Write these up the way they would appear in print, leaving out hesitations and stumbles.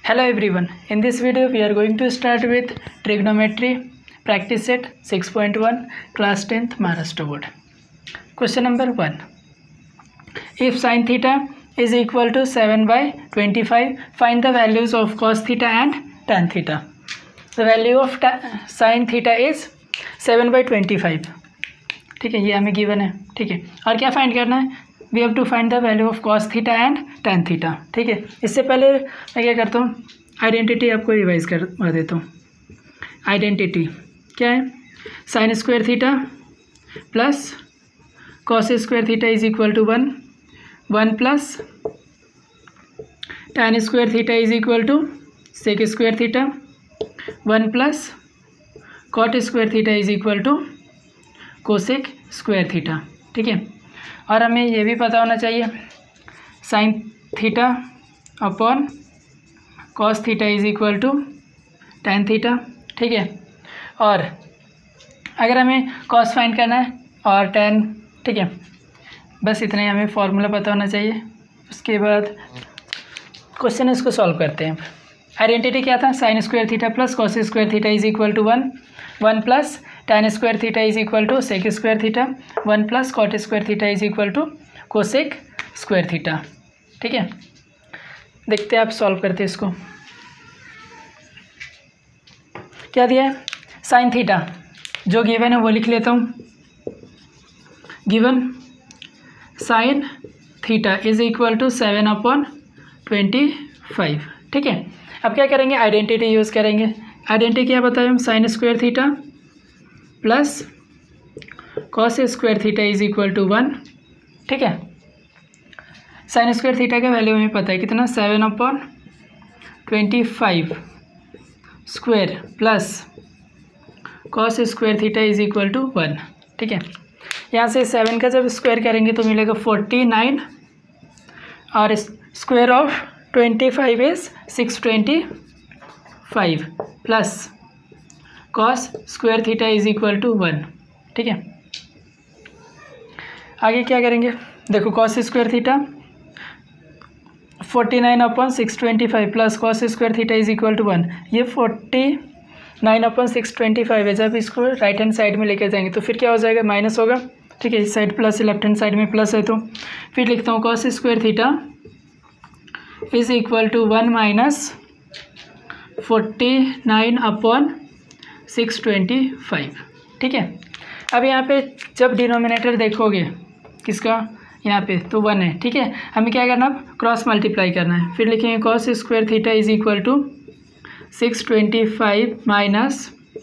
Hello everyone, in this video we are going to start with trigonometry practice set 6.1 class 10th Maharashtra board. Question number 1. If sin theta is equal to 7 by 25, find the values of cos theta and tan theta. The value of sin theta is 7 by 25. ठीक है, ये हमें given है. ठीक है, और क्या find करना है? We have to find the value of cos theta and tan theta. ठीक है, इससे पहले मैं क्या करता हूँ, आइडेंटिटी आपको रिवाइज कर देता हूँ. आइडेंटिटी क्या है? Sine square theta plus cos square theta is equal to 1 plus tan square theta is equal to sec square theta 1 plus cot square theta is equal to cosec square theta. ठीक है, और हमें ये भी पता होना चाहिए sine theta upon cos theta is equal to tan theta. ठीक है, और अगर हमें कॉस फाइंड करना है और टैन, ठीक है, बस इतना ही हमें फॉर्मूला पता होना चाहिए. उसके बाद क्वेश्चन इसको सॉल्व करते हैं. आइडेंटिटी क्या था? Sine square theta plus cos square theta is equal to 1 plus tan square theta is equal to sec square theta 1 plus cot square theta is equal to cosec square theta. ठीक है, देखते हैं आप solve करते हैं इसको. क्या दिया है? साइन थीटा जो गिवन है वो लिख लेता हूँ. Given sine theta is equal to 7/25. ठीक है, अब क्या करेंगे? आइडेंटिटी यूज़ करेंगे. आइडेंटिटी क्या बताएं हम? Sine square theta plus cos square theta is equal to 1. ठीक है, साइन स्क्वायर थीटा का वैल्यू हमें पता है कितना? 7/25 square plus cos square theta is equal to 1. ठीक है, यहाँ से 7 का जब स्क्वायर करेंगे तो मिलेगा 49 और square of 25 is 625 plus cos square theta is equal to 1. ठीक है, आगे क्या करेंगे? देखो cos square theta 49/625 plus cos square theta is equal to 1. ये 49/625 है. जब इसको राइट हैंड साइड में लेकर जाएंगे तो फिर क्या हो जाएगा? माइनस होगा. ठीक है, इस side plus, left hand side में प्लस है. तो फिर लिखता हूँ cos square theta is equal to 1 minus 49/625. ठीक है, अब यहाँ पे जब डिनोमिनेटर देखोगे किसका, यहाँ पे तो 1 है. ठीक है, हमें क्या करना? क्रॉस मल्टीप्लाई करना है. फिर लिखेंगे cos square theta is equal to 625 minus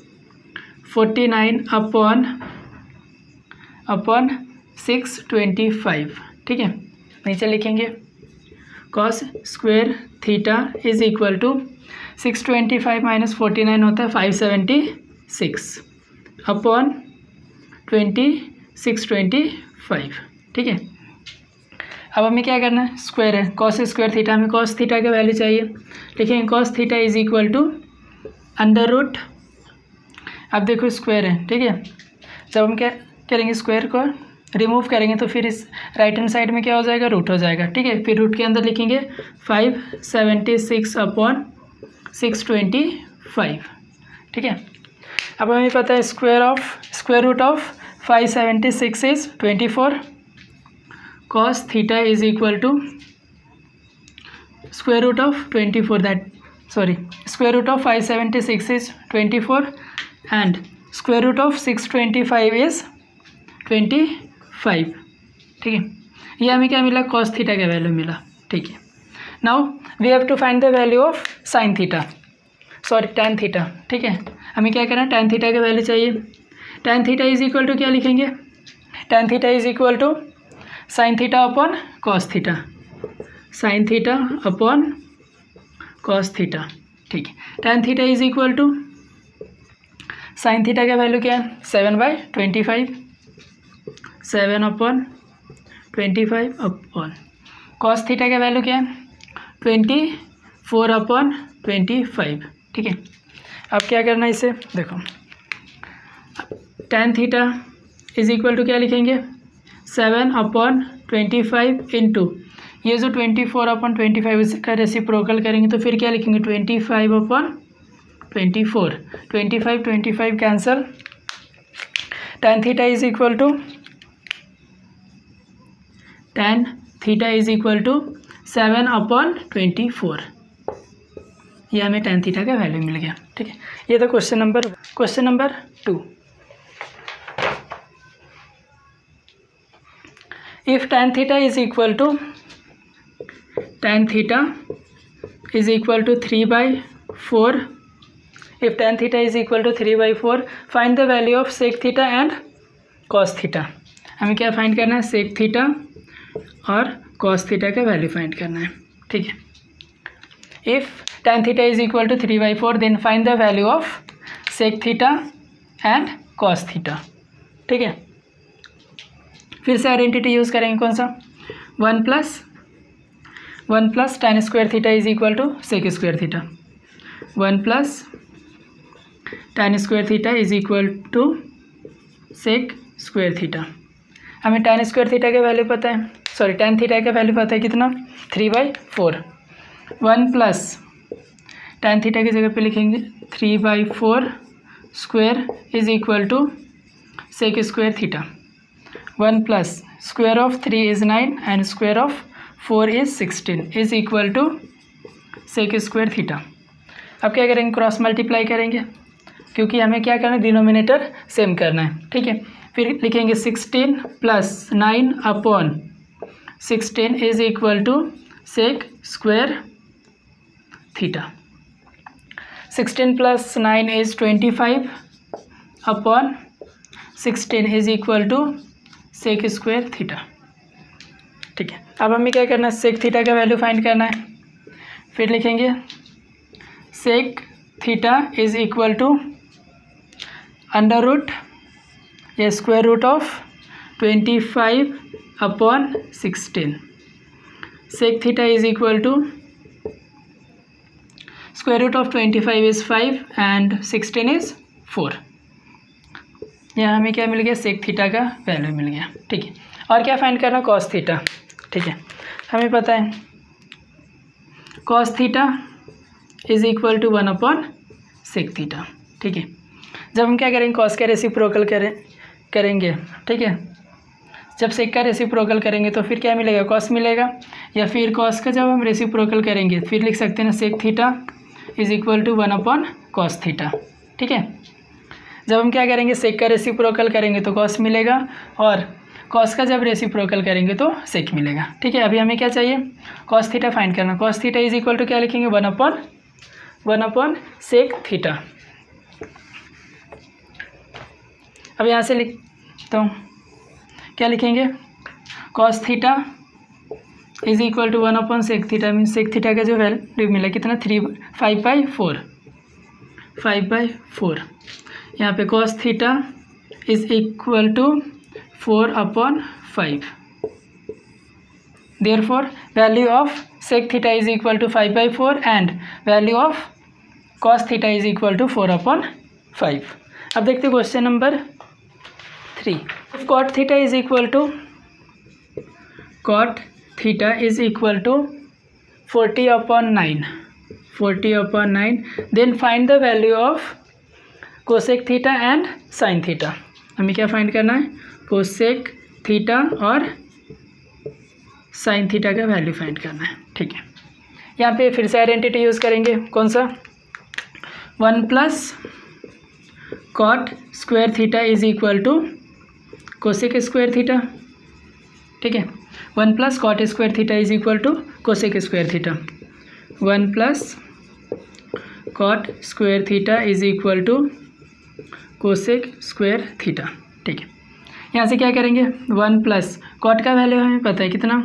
49/625. ठीक है, नीचे लिखेंगे cos square theta is equal to 625 minus 49 होता है 576 अपॉन 625. ठीक है, अब हमें क्या करना है? स्क्वायर है, कॉस स्क्वायर थीटा, हमें कॉस थीटा का वैल्यू चाहिए. लिखेंगे cos theta is equal to under root. अब देखो स्क्वायर है. ठीक है, जब हम क्या करेंगे? स्क्वायर को रिमूव करेंगे तो फिर इस राइट हैंड साइड में क्या हो जाएगा? रूट हो जाएगा. ठीक है, फिर रूट के अंदर लिखेंगे 576/625. ठीक है, अब हमें पता है square root of 576 is 24. Cos theta is equal to square root of 576 is 24 and square root of 625 is 25. ठीक है, ये हमें क्या मिला? कॉस थीटा का वैल्यू मिला. ठीक है, now we have to find the value of sine theta, sorry tan theta. ठीक है, हमें क्या करना है? टैन थीटा का वैल्यू चाहिए. Tan theta is equal to क्या लिखेंगे? Tan theta is equal to sine theta upon cos theta. Sine theta upon cos theta. ठीक है, tan theta is equal to sine theta का वैल्यू क्या है? 7/25. 7/25 upon cos theta का value क्या है? 24/25. ठीक है, अब क्या करना है इसे? देखो tan theta is equal to क्या लिखेंगे? 7/25 इंटू ये जो 24/25 इसका रेसिप्रोकल करेंगे तो फिर क्या लिखेंगे 25/24, 25 cancel, tan theta is equal to 7/24, ये हमें tan थीटा का वैल्यू मिल गया। ठीक है, ये था question number 2। If tan theta is equal to 3/4, if tan theta is equal to 3/4, find the value of sec theta and cos theta। हमें क्या फाइंड करना है, sec theta और cos theta का वैल्यू फाइंड करना है। ठीक है, if tan theta is equal to 3/4 then find the value of sec theta and cos theta। ठीक है, फिर से आइडेंटिटी यूज़ करेंगे, कौन सा, 1 plus tan square theta is equal to sec square theta, 1 plus tan square theta is equal to sec square theta. हमें tan square theta का value पता है, सॉरी tan थीटा का वैल्यू पता है कितना, 3/4। 1 प्लस tan थीटा की जगह पे लिखेंगे 3/4 square is equal to sec square theta. 1 plus square of 3 is 9 and square of 4 is 16 is equal to sec square theta. अब क्या करेंगे, क्रॉस मल्टीप्लाई करेंगे, क्योंकि हमें क्या करना है, डिनोमिनेटर सेम करना है। ठीक है, फिर लिखेंगे 16 plus 9/16 is equal to sec square theta. 16 plus 9 is 25/16 is equal to sec square theta. ठीक है, अब हमें क्या करना है, सेक थीटा का वैल्यू फाइंड करना है। फिर लिखेंगे sec theta is equal to under root या square root of 25/16। Sec theta is equal to square root of 25 is 5 and 16 is 4। यहाँ हमें क्या मिल गया, सेक थीटा का वैल्यू मिल गया। ठीक है, और क्या फाइंड करना, कॉस थीटा। ठीक है, हमें पता है cos theta is equal to 1/सेक थीटा। ठीक है, जब हम क्या करेंगे, कॉस का रेसिप्रोकल करेंगे। ठीक है, जब सेक का रेसिप्रोकल करेंगे तो फिर क्या मिलेगा, कॉस मिलेगा, या फिर कॉस का जब हम रेसिप्रोकल करेंगे फिर लिख सकते हैं ना sec theta is equal to 1/कॉस थीटा। ठीक है, जब हम क्या करेंगे, सेक का रेसिप्रोकल करेंगे तो कॉस मिलेगा, और कॉस का जब रेसिप्रोकल करेंगे तो सेक मिलेगा। ठीक है, अभी हमें क्या चाहिए, कॉस थीटा फाइंड करना। Cos theta is equal to क्या लिखेंगे, 1/सेक थीटा। अब यहाँ से लिखता हूँ, क्या लिखेंगे, cos theta is equal to 1/सेक थीटा, मीन सेक थीटा का जो वैल्यू मिला कितना, 5/4। यहाँ पे cos theta is equal to 4/5। Therefore value of sec theta is equal to 5/4 and value of cos theta is equal to 4/5। अब देखते हैं question number 3। If cot theta is equal to 40/9, then find the value of cosec theta and sine theta. हमें क्या find करना है, cosec theta और sine theta का value find करना है। ठीक है, यहाँ पे फिर से आइडेंटिटी यूज़ करेंगे, कौन सा, 1 plus cot square theta is equal to cosec square theta. ठीक है, 1 plus cot square theta is equal to cosec square theta. 1 plus cot square theta is equal to cosec square theta. ठीक है, यहाँ से क्या करेंगे, 1 प्लस कॉट का value हमें पता है कितना,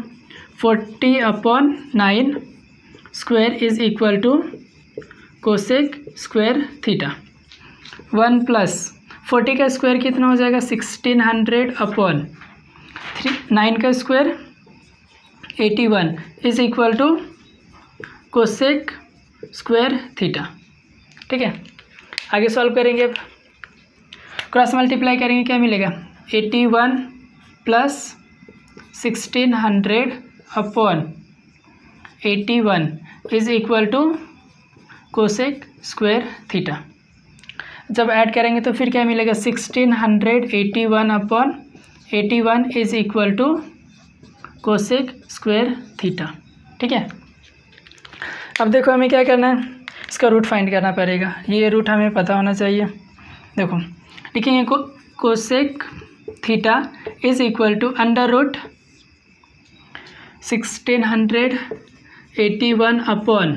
40/9 square is equal to cosec square theta. 1 plus 40 का स्क्वायर कितना हो जाएगा, 1600/9 का square 81 is equal to cosec square theta. ठीक है, आगे सॉल्व करेंगे, क्रॉस मल्टीप्लाई करेंगे, क्या मिलेगा, 81 plus 1600/9 81 is equal to cosec square theta. जब ऐड करेंगे तो फिर क्या मिलेगा, 1681 upon 81 is equal to cosec square theta. ठीक है, अब देखो हमें क्या करना है, इसका रूट फाइंड करना पड़ेगा। ये रूट हमें पता होना चाहिए। देखो लिखेंगे cosec theta is equal to under root 1681 upon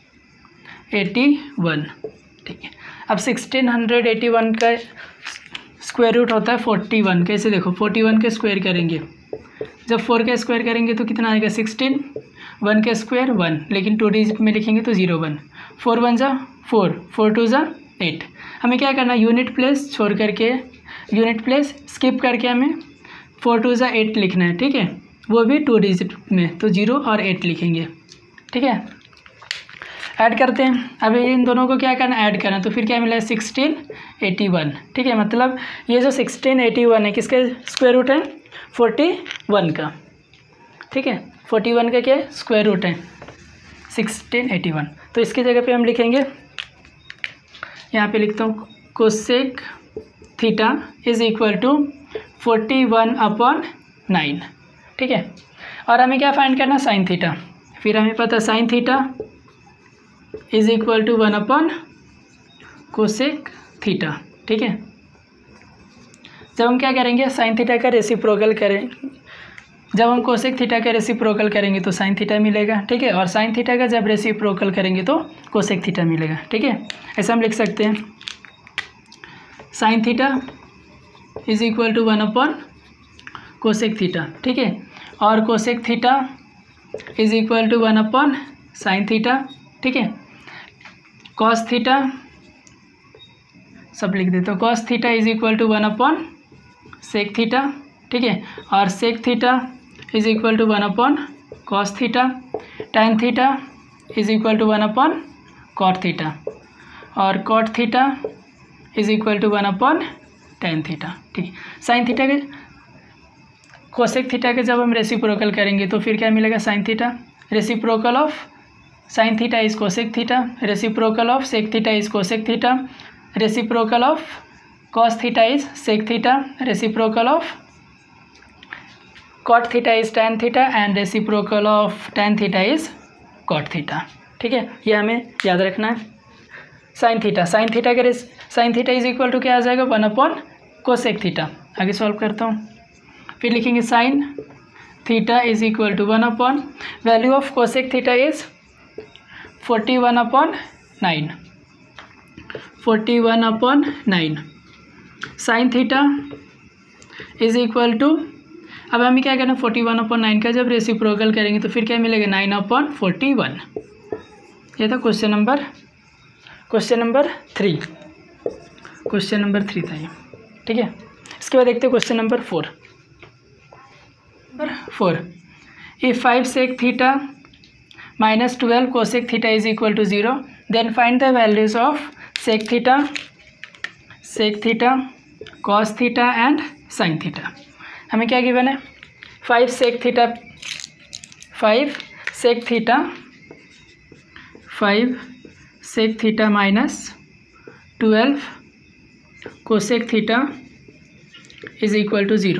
81। ठीक है, अब 1681 का स्क्वायर रूट होता है 41। कैसे, देखो 41 के स्क्वायर करेंगे, जब 4 का स्क्वायर करेंगे तो कितना आएगा 16, 1 का स्क्वायर 1, लेकिन 2 डिजिट में लिखेंगे तो 0 1, 4 1 जा 4, 4 2 जा 8। हमें क्या करना है, यूनिट प्लेस छोड़ करके, यूनिट प्लेस स्किप करके हमें 4 2 जा 8 लिखना है। ठीक है, वो भी 2 डिजिट में, तो 0 और 8 लिखेंगे। ठीक है, ऐड करते हैं। अब इन दोनों को क्या करना है, ऐड करना, तो फिर क्या मिला है 1681। ठीक है, मतलब ये जो 1681 है किसका स्क्वायर रूट है, 41 का। ठीक है, 41 का क्या स्क्वायर रूट है 1681। तो इसकी जगह पे हम लिखेंगे, यहाँ पे लिखता हूँ cosec theta is equal to 41 upon 9। ठीक है, और हमें क्या फाइंड करना, साइन थीटा। फिर हमें पता sine theta is equal to 1 upon cosec theta. ठीक है, जब हम क्या करेंगे, साइन थीटा का रेसिप्रोकल करें, जब हम कोसेक थीटा का रेसिप्रोकल करेंगे तो साइन थीटा मिलेगा। ठीक है, और साइन थीटा का जब रेसिप्रोकल करेंगे तो कोसेक थीटा मिलेगा। ठीक है, ऐसा हम लिख सकते हैं, sine theta is equal to 1 upon cosec theta. ठीक है, और cosec theta is equal to 1 upon sine theta. ठीक है, कॉस थीटा सब लिख देते हो, cos theta is equal to 1 upon sec theta. ठीक है, और sec theta is equal to 1 upon cos theta. Tan theta is equal to 1 upon cot theta, और cot theta is equal to 1 upon tan theta. ठीक है, sine theta के cosec theta के जब हम रेसिप्रोकल करेंगे तो फिर क्या मिलेगा, sine theta, reciprocal of sine theta is cosec theta, reciprocal of sec theta is cosec theta, reciprocal of cos theta is sec theta, reciprocal of cot theta is tan theta, and reciprocal of tan theta is cot theta. ठीक है, ये हमें याद रखना है। Sine theta, sine theta के sign theta is equal to क्या आ जाएगा, 1 अपॉन कोसेक थीटा। आगे सॉल्व करता हूँ, फिर लिखेंगे sine theta is equal to 1 upon value of cosec theta is 41 upon 9, 41 upon 9। Sine theta is equal to, अब हमें क्या करना, 41 अपॉन 9 का जब रेसिप्रोकल करेंगे तो फिर क्या मिलेगा, 9 अपॉन 41। ये था क्वेश्चन नंबर 3, क्वेश्चन नंबर 3 था ये। ठीक है, इसके बाद देखते हैं question number 4। If 5 sec theta minus 12 cosec theta is equal to 0, then find the values of sec theta, cos theta and sine theta. हमें क्या गिवन है, 5 sec theta minus 12 cosec theta is equal to 0,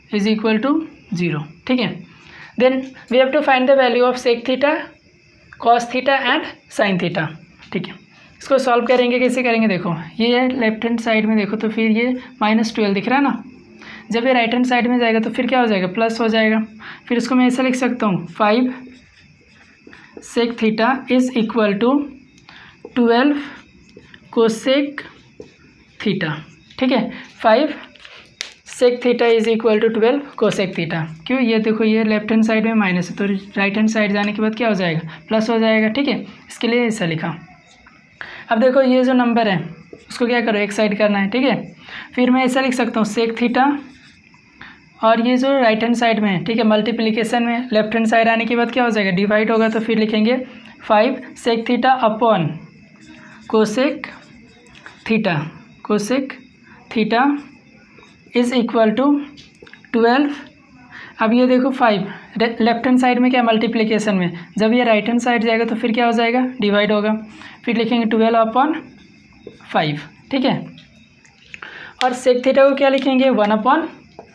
ठीक है। Then we have to find the value of sec theta, cos theta and sine theta. ठीक है, इसको solve करेंगे, कैसे करेंगे, देखो ये लेफ्ट हैंड साइड में देखो तो फिर ये -12 दिख रहा है ना, जब ये राइट हैंड साइड में जाएगा तो फिर क्या हो जाएगा, प्लस हो जाएगा। फिर इसको मैं ऐसा लिख सकता हूँ, 5 sec theta is equal to 12 cosec theta. ठीक है, 5 sec theta is equal to 12 cosec theta. क्यों, ये देखो ये लेफ्ट हैंड साइड में माइनस है तो राइट हैंड साइड जाने के बाद क्या हो जाएगा, प्लस हो जाएगा। ठीक है, इसके लिए ऐसा लिखा। अब देखो ये जो नंबर है उसको क्या करो, एक साइड करना है। ठीक है, फिर मैं ऐसा लिख सकता हूँ सेक थीटा, और ये जो राइट हैंड साइड में है, ठीक है, मल्टीप्लिकेशन में लेफ्ट हैंड साइड आने के बाद क्या हो जाएगा, डिवाइड होगा, तो फिर लिखेंगे 5 sec theta upon cosec theta is equal to 12 अब ये देखो 5 लेफ्ट हैंड साइड में क्या मल्टीप्लिकेशन में, जब ये राइट हैंड साइड जाएगा तो फिर क्या हो जाएगा डिवाइड होगा, फिर लिखेंगे 12/5, ठीक है। और सेक थीटा को क्या लिखेंगे 1/cos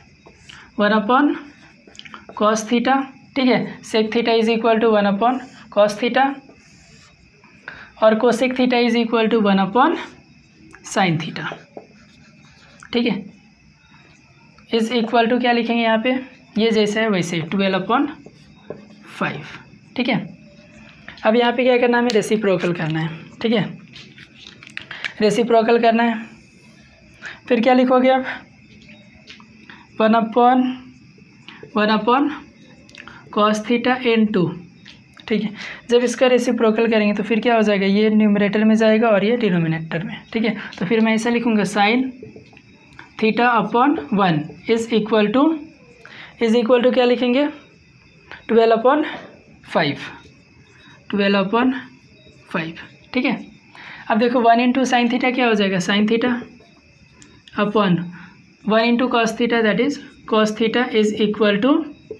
थीटा, ठीक है। Sec theta is equal to 1/cos theta और cosec theta is equal to 1/sin theta, ठीक है। इज इक्वल टू क्या लिखेंगे यहाँ पे, ये जैसे है वैसे 12/5, ठीक है। अब यहाँ पे क्या करना है, हमें रेसिप्रोकल करना है, ठीक है। रेसिप्रोकल करना है, फिर क्या लिखोगे आप 1/cos थीटा n2, ठीक है। जब इसका रेसिप्रोकल करेंगे तो फिर क्या हो जाएगा, ये न्यूमरेटर में जाएगा और ये डिनोमिनेटर में, ठीक है। तो फिर मैं ऐसा लिखूँगा sin θ/1 इज इक्वल टू क्या लिखेंगे 12/5, ठीक है। अब देखो 1 इंटू साइन थीटा क्या हो जाएगा, sine theta upon 1 into cos theta, that is cos theta is equal to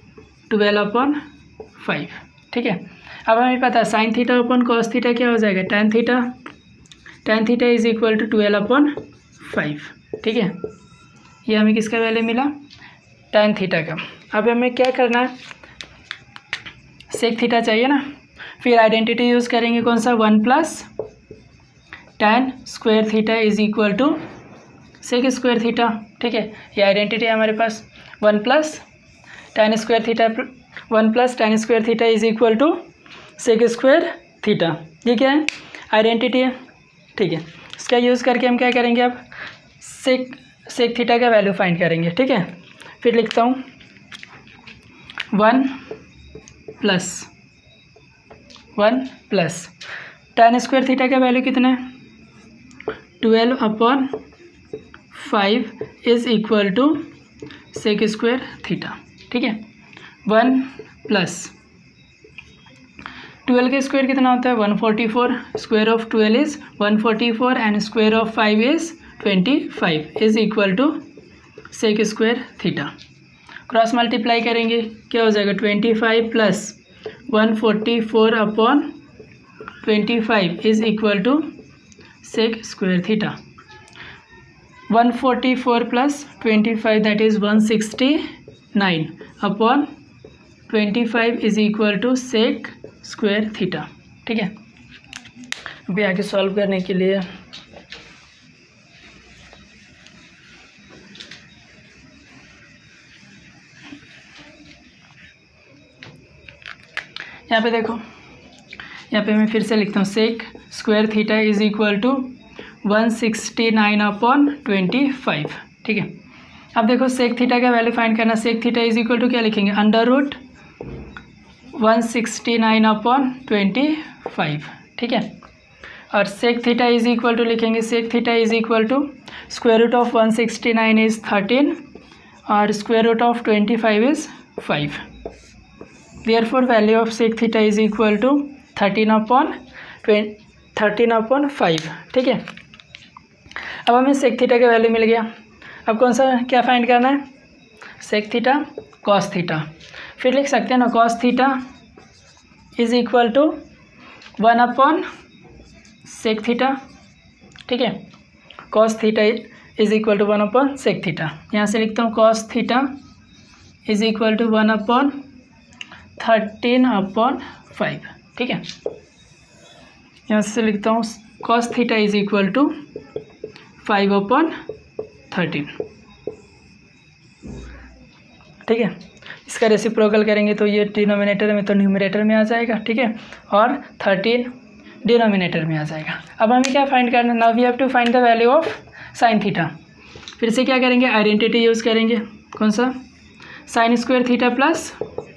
12/5, ठीक है। अब हमें पता है sine theta upon cos theta क्या हो जाएगा tan theta is equal to 12/5, ठीक है। ये हमें किसका वैल्यू मिला, tan थीटा का। अब हमें क्या करना है, सेक थीटा चाहिए ना, फिर आइडेंटिटी यूज़ करेंगे कौन सा 1 + tan square theta is equal to sec square theta, ठीक है। ये आइडेंटिटी है हमारे पास 1 + tan square theta is equal to sec square theta, ये क्या है आइडेंटिटी है, ठीक है। इसका यूज़ करके हम क्या करेंगे, अब सेक थीटा का वैल्यू फाइंड करेंगे, ठीक है। फिर लिखता हूँ 1 + tan स्क्वायर थीटा का वैल्यू कितना है 12/5 is equal to sec square theta, ठीक है। 1 + 12 का स्क्वायर कितना होता है 144, square of 12 is 144 and square of 5 is 25 is equal to sec square theta. Cross multiply करेंगे क्या हो जाएगा 25 + 144/25 is equal to sec square theta. 144 + 25 that is 169/25 is equal to sec square theta, ठीक है। अभी आगे सॉल्व करने के लिए यहाँ पे देखो, यहाँ पे मैं फिर से लिखता हूँ sec square theta is equal to 169/25, ठीक है। अब देखो सेक थीटा का वैल्यू फाइंड करना, sec theta is equal to क्या लिखेंगे √169/25, ठीक है। और sec theta is equal to लिखेंगे, sec theta is equal to square root of 169 is 13 और square root of 25 is 5। Therefore value of sec theta is equal to 13/5, ठीक है। अब हमें सेक थीटा का वैल्यू मिल गया। अब कौन सा क्या फाइंड करना है, सेक थीटा कॉस थीटा। फिर लिख सकते हैं ना cos theta is equal to 1/सेक थीटा, ठीक है। Cos theta is equal to 1/सेक थीटा। यहाँ से लिखता हूँ cos theta is equal to 1/13/5, ठीक है। यहाँ से लिखता हूँ cos theta is equal to 5/13, ठीक है। इसका रेसिप्रोकल करेंगे तो ये डिनोमिनेटर में तो न्यूमरेटर में आ जाएगा, ठीक है, और 13 डिनोमिनेटर में आ जाएगा। अब हमें क्या फाइंड करना, now we have to find the value of sine theta. फिर से क्या करेंगे, आइडेंटिटी यूज़ करेंगे, कौन सा sine square theta plus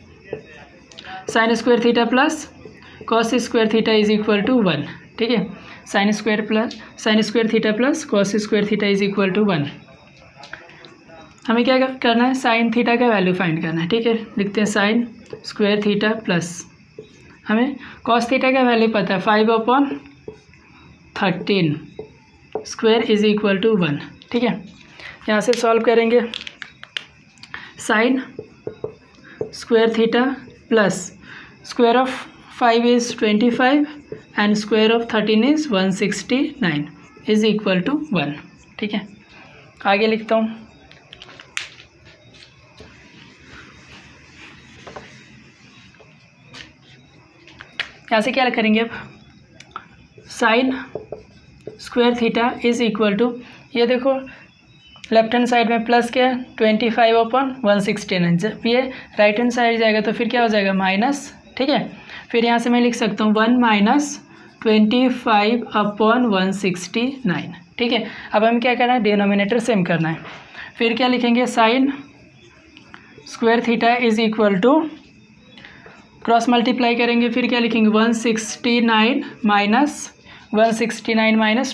cos square theta is equal to 1, ठीक है। Sine square theta plus cos square theta is equal to 1। हमें क्या करना है, साइन थीटा का वैल्यू फाइंड करना है, ठीक है। लिखते हैं साइन स्क्वायर थीटा प्लस, हमें कॉस थीटा का वैल्यू पता है 5/13 स्क्वायर इज इक्वल टू 1, ठीक है। यहाँ से सॉल्व करेंगे, sine square theta plus square of 5 is 25 and square of 13 is 169 is equal to 1। ठीक है, आगे लिखता हूँ। यहाँ से क्या करेंगे अब, sine square theta is equal to, ये देखो लेफ्ट हैंड साइड में प्लस क्या है 25/169, जब ये राइट हैंड साइड जाएगा तो फिर क्या हो जाएगा माइनस। ठीक है, फिर यहाँ से मैं लिख सकता हूँ 1 - 25/169। ठीक है, अब हमें क्या करना है, डिनोमिनेटर सेम करना है। फिर क्या लिखेंगे, sine square theta is equal to, cross multiply करेंगे, फिर क्या लिखेंगे 169 -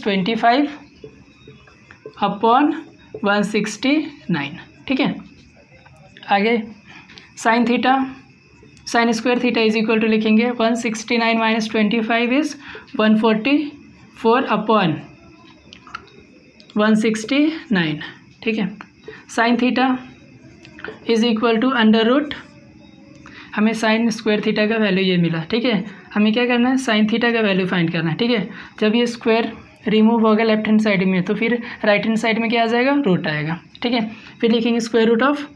25/169। ठीक है, आगे sine theta, sine square theta is equal to लिखेंगे 169 - 25 इज 144/169। ठीक है, sine theta is equal to under root, हमें साइन स्क्वायर थीटा का वैल्यू ये मिला। ठीक है, हमें क्या करना है, साइन थीटा का वैल्यू फाइंड करना है। ठीक है, जब ये स्क्वायर रिमूव होगा लेफ्ट हैंड साइड में तो फिर राइट हैंड साइड में क्या आ जाएगा, रूट आएगा। ठीक है, फिर लिखेंगे स्क्वायर रूट ऑफ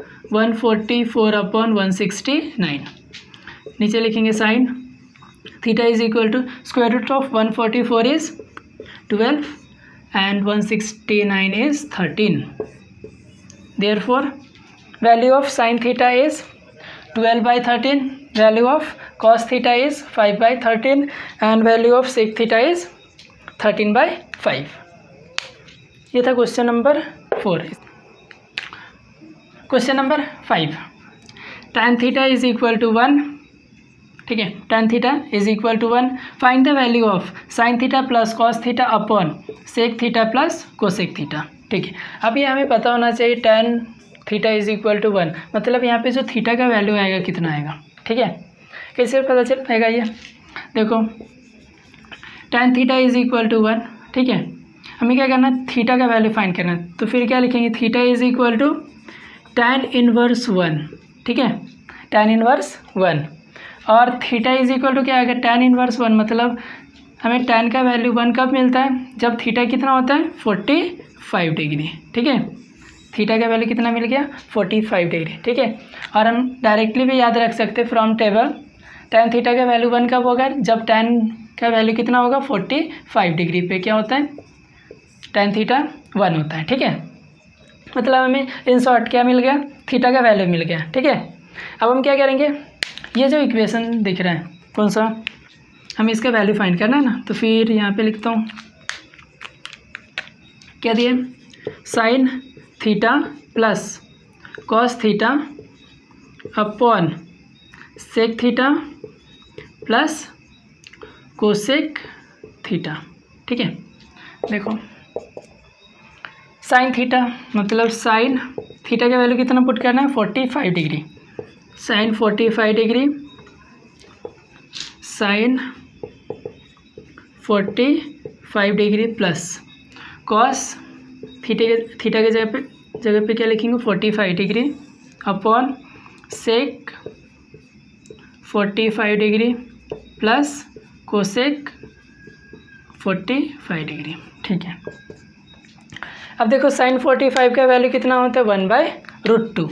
144/169, नीचे लिखेंगे sine theta is equal to square root of 144 is 12 and 169 is 13। Therefore value of sine theta is 12/13, value of cos theta is 5/13 and value of sec theta is 13/5। ये था question number 4। Question number 5, tan theta is equal to 1। ठीक है, tan theta is equal to 1, find the value of sine theta plus cos theta upon sec theta plus cosec theta. ठीक है, अब ये हमें पता होना चाहिए tan theta is equal to 1, मतलब यहाँ पे जो थीटा का वैल्यू आएगा कितना आएगा। ठीक है, कैसे पता चल पाएगा, ये देखो tan theta is equal to 1। ठीक है, हमें क्या करना है, थीटा का वैल्यू फाइंड करना है, तो फिर क्या लिखेंगे, theta is equal to tan inverse 1। ठीक है, tan इनवर्स 1, और थीटा इज इक्वल टू क्या आएगा, tan इनवर्स 1, मतलब हमें tan का वैल्यू 1 कब मिलता है, जब थीटा कितना होता है 45 डिग्री। ठीक है, थीटा का वैल्यू कितना मिल गया 45 डिग्री। ठीक है, और हम डायरेक्टली भी याद रख सकते हैं फ्रॉम टेबल, tan थीटा का वैल्यू 1 कब होगा, जब tan का वैल्यू कितना होगा 45 डिग्री पे क्या होता है, tan थीटा 1 होता है। ठीक है, मतलब हमें इन शॉर्ट क्या मिल गया, थीटा का वैल्यू मिल गया। ठीक है, अब हम क्या करेंगे, ये जो इक्वेशन दिख रहा है कौन सा, हमें इसका वैल्यू फाइंड करना है ना, तो फिर यहाँ पे लिखता हूँ क्या दिए, sine theta plus cos theta upon sec theta plus cosec theta. ठीक है, देखो साइन थीटा, मतलब साइन थीटा का वैल्यू कितना पुट करना है 45 degree, sine 45 degree, sine 45 degree plus cos theta के जगह पे क्या लिखेंगे 45 degree upon sec 45 degree plus cosec 45 degree. ठीक है, अब देखो साइन 45 का वैल्यू कितना होता है 1/√2,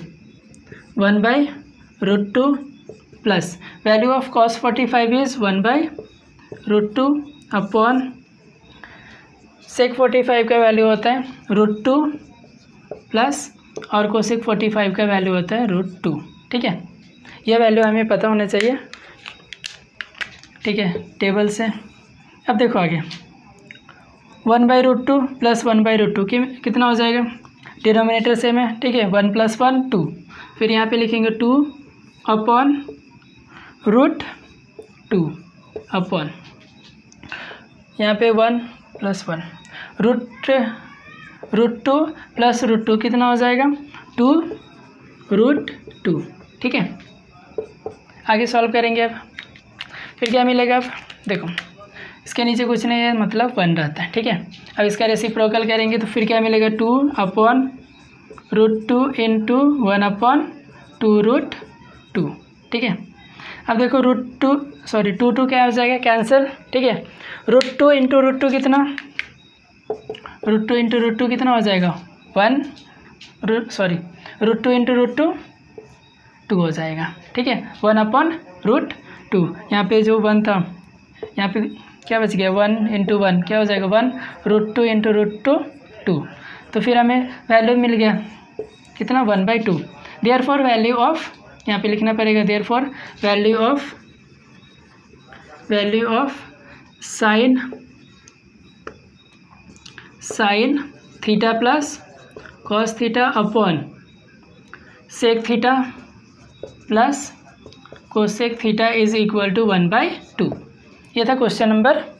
1/√2 plus value of cos 45 is 1/√2 upon sec 45 का वैल्यू होता है √2 प्लस और कोसेक 45 का वैल्यू होता है √2। ठीक है, यह वैल्यू हमें पता होना चाहिए। ठीक है, टेबल से अब देखो आगे 1/√2 प्लस 1/√2 कितना हो जाएगा, डिनोमिनेटर सेम है। ठीक है, 1 + 1 2, फिर यहाँ पे लिखेंगे 2 अपॉन √2 अपॉन यहाँ पे 1 + 1 √2 प्लस √2 कितना हो जाएगा 2√2। ठीक है, आगे सॉल्व करेंगे। अब फिर क्या मिलेगा, अब देखो इसके नीचे कुछ नहीं है, मतलब 1 रहता है। ठीक है, अब इसका रेसिप्रोकल करेंगे तो फिर क्या मिलेगा 2 अपॉन √2 × 1 अपॉन 2√2। 2, ठीक है। अब देखो टू टू क्या हो जाएगा, कैंसिल, ठीक है। √2 इंटू √2 कितना, √2 कितना हो जाएगा 1, √2 इंटू √2 2 हो जाएगा, ठीक है। 1/√2, यहाँ पे जो 1 था यहाँ पे क्या बच गया 1 इंटू 1 क्या हो जाएगा 1, √2 इंटू √2 2, तो फिर हमें वैल्यू मिल गया कितना 1/2। देयरफॉर वैल्यू ऑफ, यहाँ पे लिखना पड़ेगा therefore value of sine theta plus cos theta upon sec theta plus cosec theta is equal to 1/2। ये था क्वेश्चन नंबर